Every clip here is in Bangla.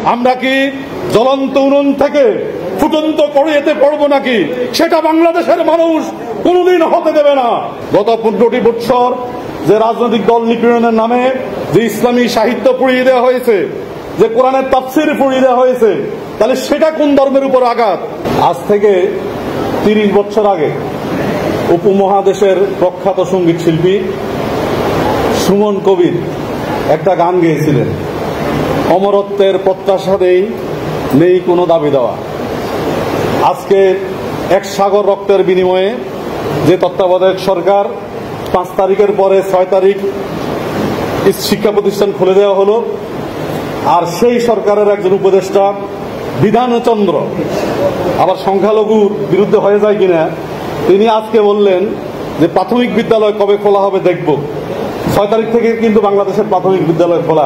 আমরা কি জ্বলন্ত উনুন থেকে ফুটন্ত কড়াইতে পড়বো নাকি, সেটা বাংলাদেশের মানুষ কোনোদিন হতে দেবে না। গত 15টি বছর যে রাজনৈতিক দল নিপীড়নের নামে যে ইসলামী সাহিত্য পুড়িয়ে দেওয়া হয়েছে, যে কোরআনের তাফসীর পুড়িয়ে দেওয়া হয়েছে, তাহলে সেটা কোন ধর্মের উপর আঘাত? আজ থেকে 30 বছর আগে উপমহাদেশের প্রখ্যাত সঙ্গীত শিল্পী সুমন কবির একটা গান গেয়েছিলেন, অমরত্বের প্রত্যাশাতেই নেই কোনো দাবি দেওয়া। আজকে এক সাগর রক্তের বিনিময়ে যে তত্ত্বাবধায়ক সরকার 5 তারিখের পরে 6 তারিখ শিক্ষা প্রতিষ্ঠান খুলে দেওয়া হলো, আর সেই সরকারের একজন উপদেষ্টা বিধানচন্দ্র আবার সংখ্যালঘুর বিরুদ্ধে হয়ে যায় কিনা, তিনি আজকে বললেন যে প্রাথমিক বিদ্যালয় কবে খোলা হবে দেখব। 6 তারিখ থেকে কিন্তু বাংলাদেশের প্রাথমিক বিদ্যালয় খোলা।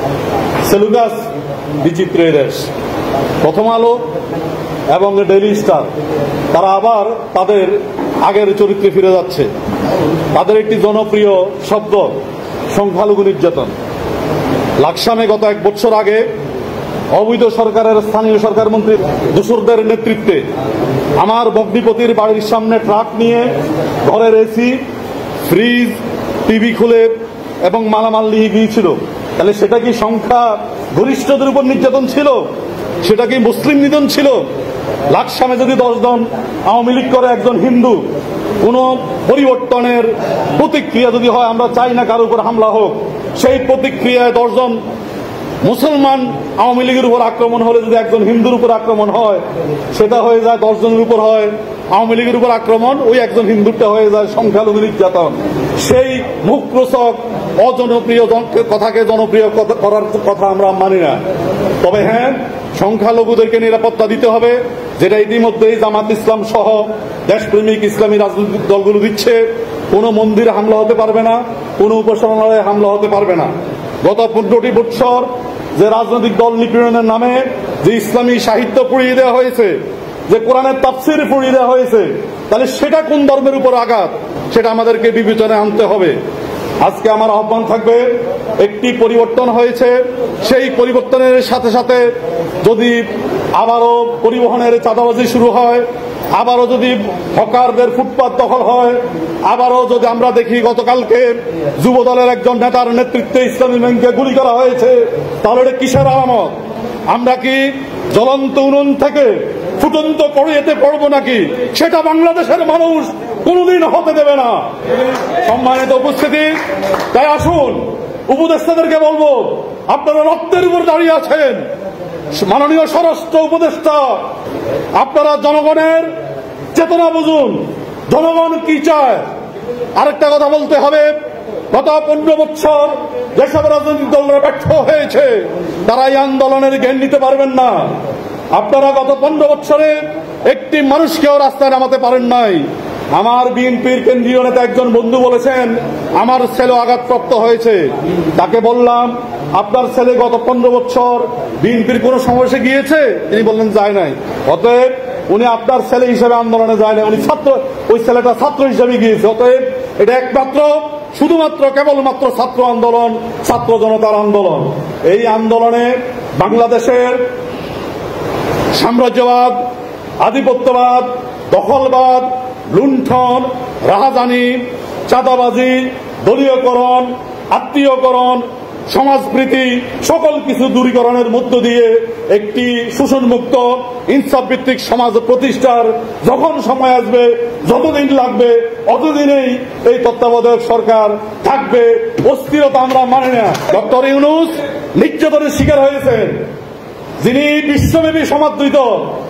সেলুকাস বিচিত্র দেশ। প্রথম আলো এবং ডেইলি স্টার তারা আবার তাদের আগের চরিত্রে ফিরে যাচ্ছে। তাদের একটি জনপ্রিয় শব্দ সংখ্যালঘু নির্যাতন। লাকসামে গত 1 বছর আগে অবৈধ সরকারের স্থানীয় সরকার মন্ত্রী দোসরদের নেতৃত্বে আমার বগ্নিপতির বাড়ির সামনে ট্রাক নিয়ে ঘরের এসি, ফ্রিজ, টিভি খুলে এবং মালামাল নিয়ে গিয়েছিল। তাহলে সেটা কি সংখ্যা গরিষ্ঠদের উপর নির্যাতন ছিল? সেটা কি মুসলিম নিধন ছিল? লাকসামে যদি 10 জন আওয়ামী লীগ করে একজন হিন্দু, কোন পরিবর্তনের প্রতিক্রিয়া যদি হয়, আমরা চাই না কারোর উপর হামলা হোক, সেই প্রতিক্রিয়ায় 10 জন মুসলমান আওয়ামী লীগের উপর আক্রমণ হলে যদি একজন হিন্দুর উপর আক্রমণ হয়, সেটা হয়ে যায় 10 জনের উপর হয় আওয়ামী লীগের উপর আক্রমণ, ওই একজন হিন্দুরটা হয়ে যায় সংখ্যালঘু নির্যাতন। সেই মুখরোচক অজনপ্রিয় কথাকে জনপ্রিয় করার কথা আমরা মানি না। তবে হ্যাঁ, সংখ্যালঘুদেরকে নিরাপত্তা দিতে হবে, যেটা ইতিমধ্যেই জামাত ইসলাম সহ দেশপ্রেমিক ইসলামী রাজনৈতিক দলগুলো দিচ্ছে। কোনো মন্দিরে হামলা হতে পারবে না, কোনো উপাসনালয়ে হামলা হতে পারবে না। গত 15টি বছর যে রাজনৈতিক দল নিপীড়নের নামে যে ইসলামী সাহিত্য পুড়িয়ে দেওয়া হয়েছে, যে কোরআনের তাফসীর পুড়িয়ে দেওয়া হয়েছে, তাহলে সেটা কোন ধর্মের উপর আঘাত, সেটা আমাদেরকে বিবেচনায় আনতে হবে। আজকে আমার আহ্বান থাকবে, একটি পরিবর্তন হয়েছে, সেই পরিবর্তনের সাথে সাথে যদি আবারও পরিবহনের চাঁদাবাজি শুরু হয়, আবারও যদি হকারদের ফুটপাত দখল হয়, আবারও যদি আমরা দেখি গতকালকে যুব দলের একজন নেতার নেতৃত্বে ইসলামী ব্যাংকে গুলি করা হয়েছে, তাহলে এটা কিসের আলামত? আমরা কি জ্বলন্ত উনুন থেকে ফুটন্ত কড়াইতে পড়বো নাকি, সেটা বাংলাদেশের মানুষ কোনোদিন হতে দেবে না। সম্মানিত উপস্থিতি, তাই আসুন উপদেষ্টাদেরকে বলবো, আপনারা রক্তের উপর দাঁড়িয়ে আছেন। মাননীয় স্বরাষ্ট্র উপদেষ্টা, আপনারা জনগণের চেতনা বুঝুন, জনগণ কি চায়। আরেকটা কথা বলতে হবে, গত 15 বছর যেসব রাজনৈতিক দলরা ব্যর্থ হয়েছে, তারা এই আন্দোলনের জ্ঞান নিতে পারবেন না। আপনারা গত 15 বছরে একটি মানুষকেও রাস্তায় নামাতে পারেন নাই। আমার বিএনপির কেন্দ্রীয় নেতা একজন বন্ধু বলেছেন, আমার ছেলে আঘাতপ্রাপ্ত হয়েছে। তাকে বললাম, আপনার ছেলে গত 15 বছর বিএনপির কোন সমাবেশে গিয়েছে? তিনি বললেন যায় নাই। অতএব উনি আপনার ছেলে হিসেবে আন্দোলনে যায় না, উনি ছাত্র, ওই ছেলেটা ছাত্র হিসেবে গিয়েছে। অতএব এটা একমাত্র শুধুমাত্র কেবলমাত্র ছাত্র আন্দোলন, ছাত্র জনতার আন্দোলন। এই আন্দোলনে বাংলাদেশের সাম্রাজ্যবাদ, আধিপত্যবাদ, দখলবাদ, লুণ্ঠন, রাহাজানি, চাঁদাবাজি, দলীয়করণ, আত্মীয়করণ, সমাজপ্রীতি সকল কিছু দূরীকরণের মধ্য দিয়ে একটি শোষণমুক্ত ইনসাফ ভিত্তিক সমাজ প্রতিষ্ঠার যখন সময় আসবে, যতদিন লাগবে অতদিনেই এই তত্ত্বাবধায়ক সরকার থাকবে। অস্থিরতা আমরা মানি না। ডক্টর ইউনূস নির্যাতনের শিকার হয়েছেন, যিনি বিশ্বব্যাপী সমাদৃত